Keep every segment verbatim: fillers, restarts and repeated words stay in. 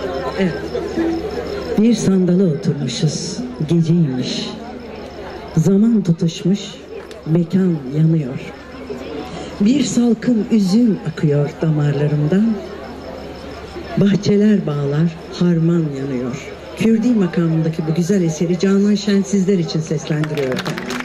Evet. Bir sandala oturmuşuz, geceymiş. Zaman tutuşmuş, mekan yanıyor. Bir salkım üzüm akıyor damarlarımdan. Bahçeler bağlar, harman yanıyor. Kürdi makamındaki bu güzel eseri Canan Şen sizler için seslendiriyor.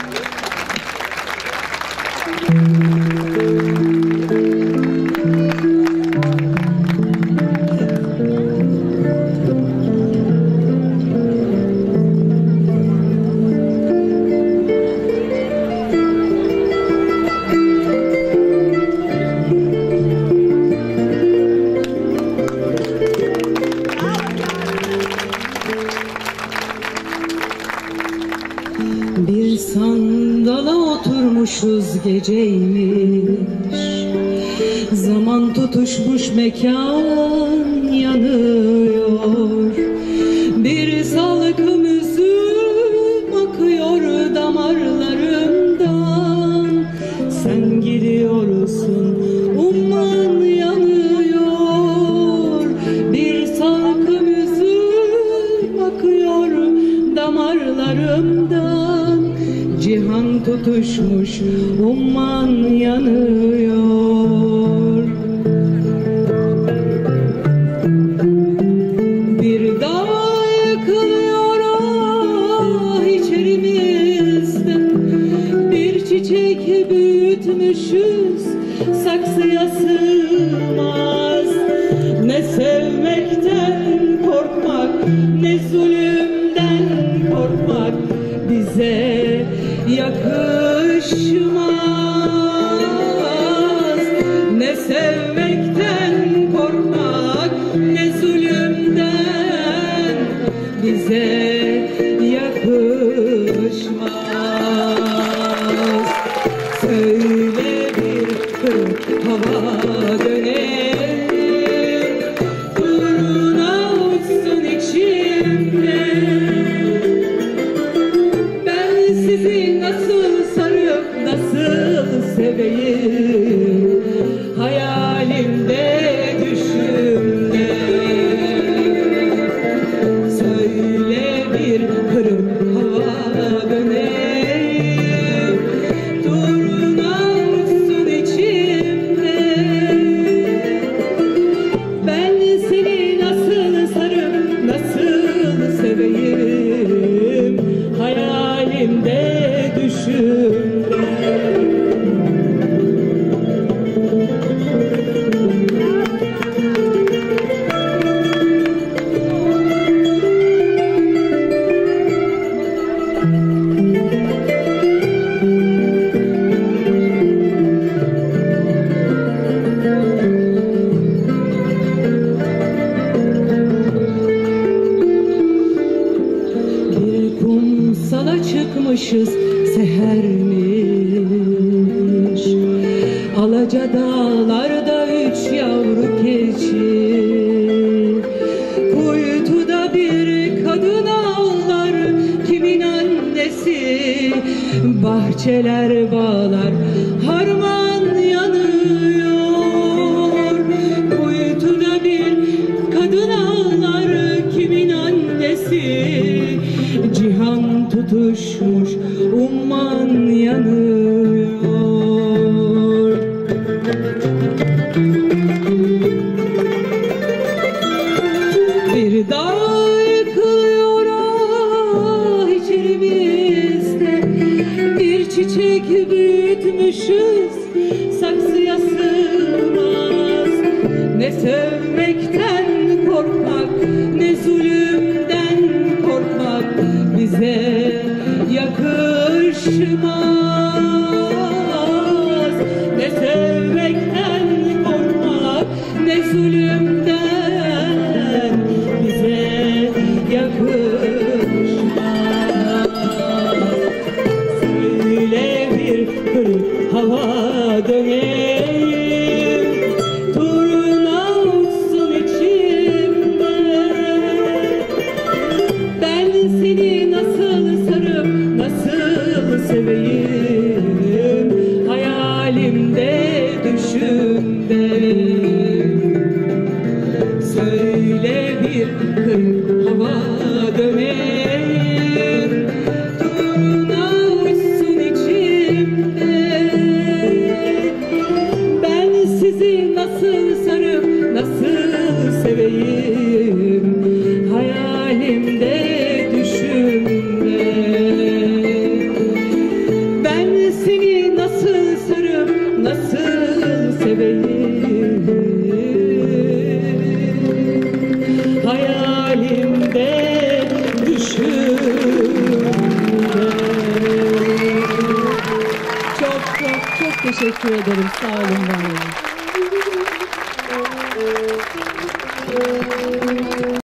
Bir sandala oturmuşuz geceymiş. Zaman tutuşmuş mekan yanıyor. Bir salkım üzüm akıyor damarlarımdan. Sen gidiyorsun, umman yanıyor. Bir salkım üzüm akıyor damarlarımdan. Cihan tutuşmuş, umman yanıyor. Bir dağ yıkılıyor ah içerimizde. Bir çiçek büyütmüşüz, saksıya sığmaz. Ne sevmekten korkmak, ne zulümden korkmak bize yakışmaz. Ne sevmekten korkmak, ne zulümden bize yakışmaz. Söyle bir kırık hava dönelim, duruna uçsun içimde. Sizi nasıl sarıp nasıl seveyim, hayalimde düşümde. Söyle bir kırık hava döneyim, duruna uçsun içimde. Ben seni nasıl sarıp nasıl seveyim, hayalimde düşümde. Kumsala çıkmışız, sehermiş. Alaca dağlarda üç yavru keçi. Kuytuda bir kadın ağlar, kimin annesi? Bahçeler bağlar, harman yanıyor. Kuytuda bir kadın ağlar, kimin annesi? Cihan tutuşmuş, umman yanıyor. Bir dağ yıkılıyor ah içerimizde. Bir çiçek büyütmüşüz, saksıya sığmaz. Ne sevmekten korkmak, ne zulümden korkmak bize yakışmaz. Ne sevmekten korkmak, ne zulümden bize yakışmaz. Söyle bir kırık hava döneyim, turuna uçsun içimde. bir kırık hava döner, tutunursun içimde. Ben sizi nasıl sarıp nasıl seveyim, hayalimde düşümde. Ben seni nasıl sarıp nasıl seveyim, hayalimde düşümde. Çok çok çok teşekkür ederim. Sağ olun, var olun.